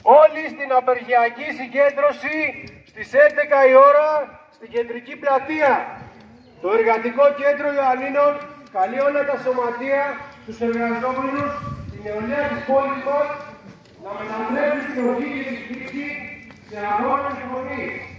όλοι στην απεργιακή συγκέντρωση στις 11 η ώρα στην κεντρική πλατεία. Το Εργατικό Κέντρο Ιωαννίνων καλεί όλα τα σωματεία, τους εργαζόμενους, την νεολαία της πόλης μας να μετατρέψουν την οργή και τη στήριξη σε αγώνες φωνή.